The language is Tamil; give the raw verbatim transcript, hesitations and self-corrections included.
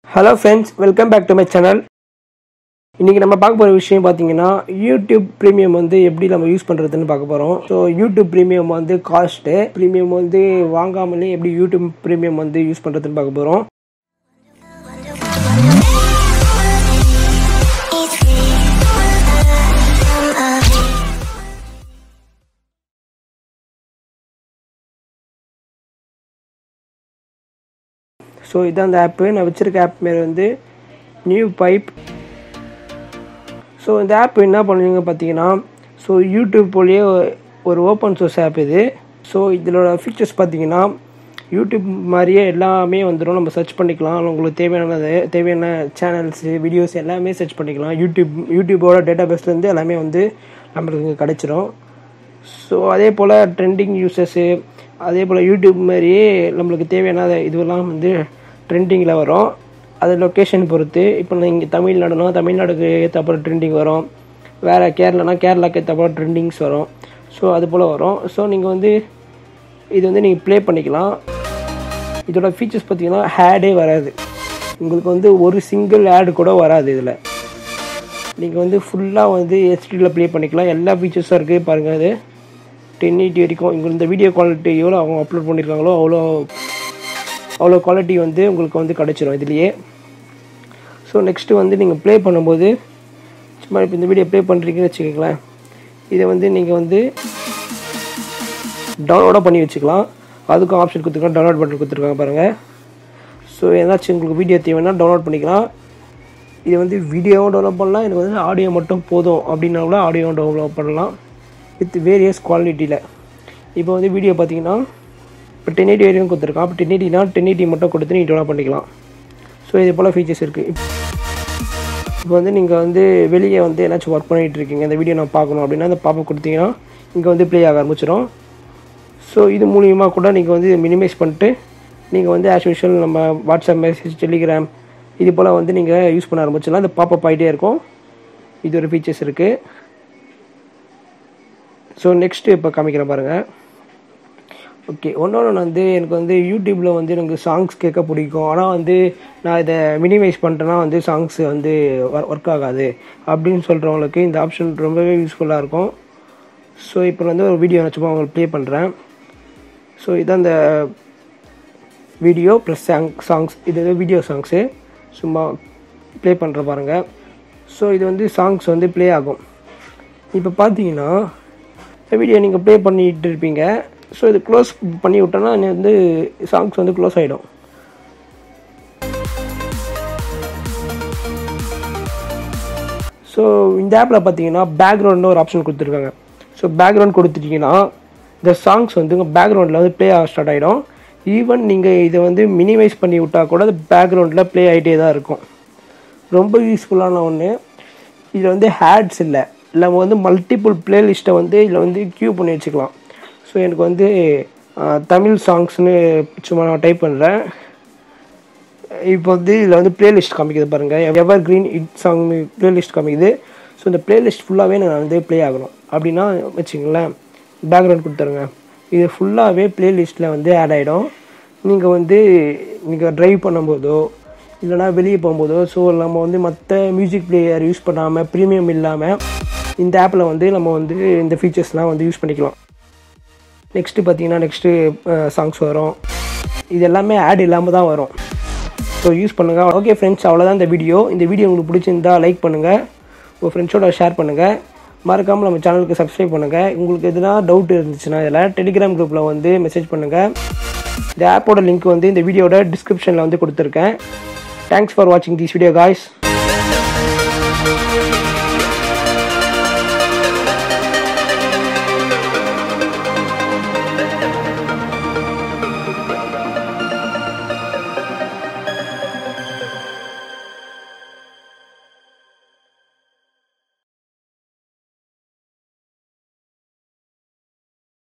Hello friends, welcome back to my channel. இன்னைக்கு நம்ம பார்க்க போற விஷயம் பாத்தீங்கன்னா YouTube Premium வந்து எப்படி நம்ம யூஸ் பண்றதுன்னு பார்க்க போறோம். சோ YouTube Premium வந்து காஸ்ட், Premium வந்து வாங்காமலே எப்படி YouTube Premium வந்து யூஸ் பண்றதுன்னு பார்க்க போறோம். ஸோ இதான் அந்த ஆப்பு. நான் வச்சுருக்க ஆப் பேர் வந்து நியூ பைப். ஸோ இந்த ஆப் என்ன பண்ணுவீங்க பார்த்தீங்கன்னா, ஸோ யூடியூப் போலேயே ஒரு ஓப்பன் சோர்ஸ் ஆப் இது. ஸோ இதோட ஃபீச்சர்ஸ் பார்த்தீங்கன்னா யூடியூப் மாதிரியே எல்லாமே வந்துடும். நம்ம சர்ச் பண்ணிக்கலாம், உங்களுக்கு தேவையானது தேவையான சேனல்ஸு வீடியோஸ் எல்லாமே சர்ச் பண்ணிக்கலாம். யூடியூப் யூடியூபோட டேட்டா பேஸ்லேருந்து எல்லாமே வந்து நம்மளுக்கு கிடச்சிரும். ஸோ அதே போல் ட்ரெண்டிங் யூசர்ஸு, அதே போல் யூடியூப் மாதிரியே நம்மளுக்கு தேவையான இதுவெல்லாம் வந்து ட்ரெண்டிங்கில் வரும். அது லொக்கேஷன் பொறுத்து. இப்போ நீங்கள் தமிழ்நாடுனா தமிழ்நாடுக்கு ஏற்றப்போல் ட்ரெண்டிங் வரும், வேறு கேரளானா கேரளாவுக்கு ஏற்றப்போல் ட்ரெண்டிங்ஸ் வரும். ஸோ அது போல் வரும். ஸோ நீங்கள் வந்து இது வந்து நீங்கள் ப்ளே பண்ணிக்கலாம். இதோட ஃபீச்சர்ஸ் பார்த்தீங்கன்னா ஆடே வராது, உங்களுக்கு வந்து ஒரு சிங்கிள் ஆடு கூட வராது. இதில் நீங்கள் வந்து ஃபுல்லாக வந்து ஹெச்டியில் ப்ளே பண்ணிக்கலாம். எல்லா ஃபீச்சர்ஸும் இருக்குது பாருங்கள். அது டென் எயிட்டி வரைக்கும் இங்கே இந்த வீடியோ குவாலிட்டி எவ்வளோ அவங்க அப்லோட் பண்ணியிருக்காங்களோ அவ்வளோ அவ்வளோ குவாலிட்டி வந்து உங்களுக்கு வந்து கிடச்சிரும் இதுலேயே. ஸோ நெக்ஸ்ட்டு வந்து நீங்கள் ப்ளே பண்ணும்போது சும்மா இப்போ இந்த வீடியோ ப்ளே பண்ணுறீங்கன்னு வச்சுக்கோங்களேன், இதை வந்து நீங்கள் வந்து டவுன்லோடாக பண்ணி வச்சுக்கலாம். அதுக்கும் ஆப்ஷன் கொடுத்துருக்காங்க, டவுன்லோட் பட்டன் கொடுத்துருக்காங்க பாருங்கள். ஸோ ஏதாச்சும் உங்களுக்கு வீடியோ தேவைன்னா டவுன்லோட் பண்ணிக்கலாம். இது வந்து வீடியோவும் டவுன்லோட் பண்ணலாம், எனக்கு வந்து ஆடியோ மட்டும் போதும் அப்படின்னா கூட ஆடியோவும் டவுன்லோட் பண்ணலாம் வித் வேரியஸ் குவாலிட்டியில். இப்போ வந்து வீடியோ பார்த்தீங்கன்னா இப்போ டென் எயிட்டி வரைக்கும் கொடுத்துருக்கான். அப்போ டென் எயிட்டினா டென் எயிட்டி மட்டும் கொடுத்து நீங்கள் டவுன்லோட் பண்ணிக்கலாம். ஸோ இது போல் ஃபீச்சர்ஸ் இருக்குது. இப்போ வந்து நீங்கள் வந்து வெளியே வந்து ஏதாச்சும் ஒர்க் பண்ணிகிட்டு இருக்கீங்க, இந்த வீடியோ நான் பார்க்கணும் அப்படின்னா அந்த பாப்பை கொடுத்தீங்கன்னா இங்கே வந்து ப்ளே ஆக ஆரம்பிச்சிடும். ஸோ இது மூலியமாக கூட நீங்கள் வந்து மினிமைஸ் பண்ணிட்டு நீங்கள் வந்து ஆஸ் யூஷுவல் நம்ம வாட்ஸ்அப் மெசேஜ், டெலிகிராம் இது போல் வந்து நீங்கள் யூஸ் பண்ண ஆரம்பிச்சிடலாம். இந்த பாப்பப் ஆகிட்டே இருக்கும். இது ஒரு ஃபீச்சர்ஸ் இருக்குது. ஸோ நெக்ஸ்ட்டு இப்போ காமிக்கிறேன் பாருங்கள். ஓகே, ஒன்று வந்து எனக்கு வந்து யூடியூப்பில் வந்து எனக்கு சாங்ஸ் கேட்க பிடிக்கும், ஆனால் வந்து நான் இதை மினிமைஸ் பண்ணிட்டேன்னா வந்து சாங்ஸ் வந்து ஒர்க் ஆகாது அப்படின்னு சொல்கிறவங்களுக்கு இந்த ஆப்ஷன் ரொம்பவே யூஸ்ஃபுல்லாக இருக்கும். ஸோ இப்போ வந்து ஒரு வீடியோ சும்மா உங்களுக்கு ப்ளே பண்ணுறேன். ஸோ இதான் அந்த வீடியோ ப்ளஸ் சாங் சாங்ஸ் இது வீடியோ சாங்ஸு சும்மா ப்ளே பண்ணுற பாருங்கள். ஸோ இது வந்து சாங்ஸ் வந்து ப்ளே ஆகும். இப்போ பார்த்தீங்கன்னா இந்த வீடியோ நீங்கள் ப்ளே பண்ணிகிட்டு இருப்பீங்க. ஸோ இது க்ளோஸ் பண்ணி விட்டோன்னா வந்து சாங்ஸ் வந்து க்ளோஸ் ஆகிடும். ஸோ இந்த ஆப்பில் பார்த்தீங்கன்னா பேக்ரவுண்டில் ஒரு ஆப்ஷன் கொடுத்துருக்காங்க. ஸோ பேக்ரவுண்ட் கொடுத்துட்டிங்கன்னா இந்த சாங்ஸ் வந்து உங்கள் பேக்ரவுண்டில் வந்து ப்ளே ஆக ஸ்டார்ட் ஆகிடும். ஈவன் நீங்கள் இதை வந்து மினிமைஸ் பண்ணி விட்டால் கூட அது பேக்ரவுண்டில் ப்ளே ஆகிட்டே தான் இருக்கும். ரொம்ப யூஸ்ஃபுல்லான ஒன்று. இதில் வந்து ஹேட்ஸ் இல்லை, நம்ம வந்து மல்டிபிள் ப்ளேலிஸ்ட்டை வந்து இதில் வந்து க்யூ பண்ணி வச்சுக்கலாம். ஸோ எனக்கு வந்து தமிழ் சாங்ஸ்னு சும்மா நான் டைப் பண்ணுறேன். இப்போ வந்து இதில் வந்து ப்ளேலிஸ்ட் காமிக்குது பாருங்கள், evergreen hit song playlist காமிக்குது. ஸோ இந்த ப்ளேலிஸ்ட் ஃபுல்லாகவே நான் வந்து ப்ளே ஆகணும் அப்படின்னா வச்சுங்களேன், பேக்ரவுண்ட் கொடுத்துருங்க, இது ஃபுல்லாகவே ப்ளேலிஸ்ட்டில் வந்து ஆட் ஆகிடும். நீங்கள் வந்து நீங்கள் ட்ரைவ் பண்ணும்போதோ இல்லைனா வெளியே போகும்போதோ ஸோ நம்ம வந்து மற்ற மியூசிக் பிளேயர் யூஸ் பண்ணாமல் ப்ரீமியம் இல்லாமல் இந்த ஆப்பில் வந்து நம்ம வந்து இந்த ஃபீச்சர்ஸ்லாம் வந்து யூஸ் பண்ணிக்கலாம். நெக்ஸ்ட்டு பார்த்தீங்கன்னா நெக்ஸ்ட்டு சாங்ஸ் வரும். இது எல்லாமே ஆட் இல்லாமல் தான் வரும். ஸோ யூஸ் பண்ணுங்கள். ஓகே ஃப்ரெண்ட்ஸ், அவ்வளோதான் இந்த வீடியோ. இந்த வீடியோ உங்களுக்கு பிடிச்சிருந்தா லைக் பண்ணுங்கள், உங்கள் ஃப்ரெண்ட்ஸோட ஷேர் பண்ணுங்கள், மறக்காமல் நம்ம சேனலுக்கு சப்ஸ்கிரைப் பண்ணுங்கள். உங்களுக்கு எதுனா டவுட் இருந்துச்சுன்னா இதில் டெலிகிராம் குரூப்பில் வந்து மெசேஜ் பண்ணுங்கள். இந்த ஆப்போட லிங்க் வந்து இந்த வீடியோட டிஸ்கிரிப்ஷனில் வந்து கொடுத்துருக்கேன். தேங்க்ஸ் ஃபார் வாட்சிங் திஸ் வீடியோ காய்ஸ்.